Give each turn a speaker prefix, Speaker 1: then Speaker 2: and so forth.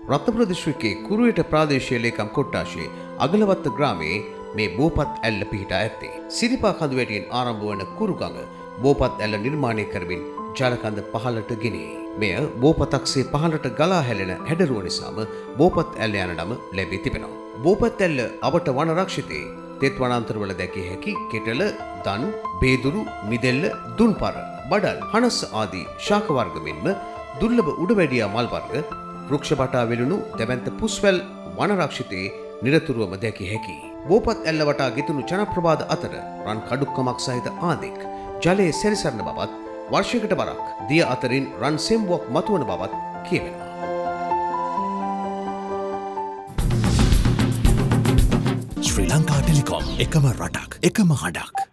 Speaker 1: රත්නපුර දිස්ත්‍රික්කයේ කුරුවෙට ප්‍රාදේශීය ලේකම් කොට්ටාශයේ අගලවත්ත ග්‍රාමයේ මේ බෝපත් ඇල්ල පිහිටා ඇත්තේ. සිරිපා කඳුවැටියෙන් ආරම්භ වන කුරුගඟ බෝපත් ඇල්ල නිර්මාණය කරමින් ජලකඳ පහළට ගෙනේ. මෙය බෝපතක්සේ පහළට ගලා හැලෙන හැඩරුව නිසාම බෝපත් ඇල්ල යන නම ලැබී තිබෙනවා. බෝපත් ඇල්ල අවට වන රක්ෂිතේ තෙත් වනාන්තරවල දැකිය හැකි කෙටල, දන්, බේදුරු, මිදෙල්ල, දුන්පර, බඩල්, හනස් ආදී ශාක වර්ග මෙන්ම දුර්ලභ උඩවැඩියා මල් වර්ග, වෘක්ෂ බටා වෙලුණු දැවැන්ත පුස්වැල් වන රක්ෂිතේ නිරතුරුවම දැකිය හැකියි. බෝපත් ඇල්ල වටා ගෙතුණු ජනප්‍රවාද අතර රන් කඩුක්කමක් සහිත ආදෙක් ජලයේ සැරිසරන බවත්, වර්ෂයකට වරක් දිය අතරින් රන් සෙම්බුවක් මතුවන බවත් කියවෙනවා.
Speaker 2: ශ්‍රී ලංකා ටෙලිකොම් එකම රටක් එකම හඬක්.